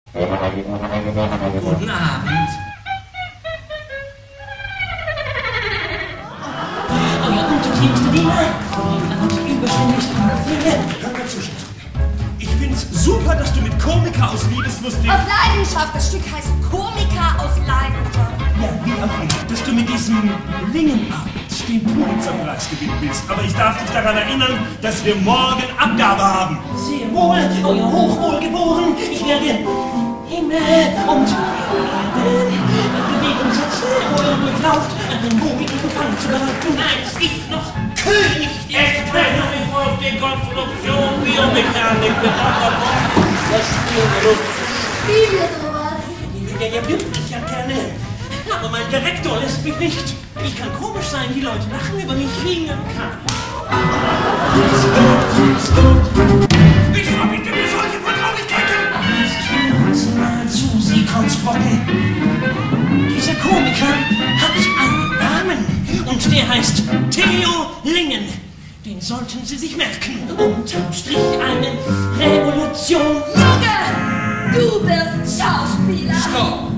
Guten Abend. Euer unterliebster Diener und überschwänglichste Pflege. Hör mal zu, Schätzchen. Ich find's super, dass du mit Komiker aus Liebesmust... Aus Leidenschaft. Das Stück heißt Komiker aus Leidenschaft. Ja, wie auch immer. Dass du mit diesem Lingenabend den Pulitzerpreis gewinnen willst. Aber ich darf dich daran erinnern, dass wir morgen Abgabe haben. Sehr wohl, euer Hochwohlgeboren. Ich werde Himmel und Bewegung setzen, euren Durchlauf an den wogigen Gefallen zu bereiten. Als ich noch König der Experten auf die Konstruktion Biomechanik betrachtet habe, das Spiel russisch. Spiel wir sowas? Ja, wirklich, ja gerne. Aber mein Direktor lässt mich nicht. Ich kann komisch sein, die Leute lachen über mich, wie man kann. Ich verbiete mir solche Vertraulichkeiten! Jetzt mal zu, Sie Kotzbrocken. Dieser Komiker hat einen Namen und der heißt Theo Lingen. Den sollten Sie sich merken. Unterm Strich eine Revolution. Junge, du wirst Schauspieler. Stopp!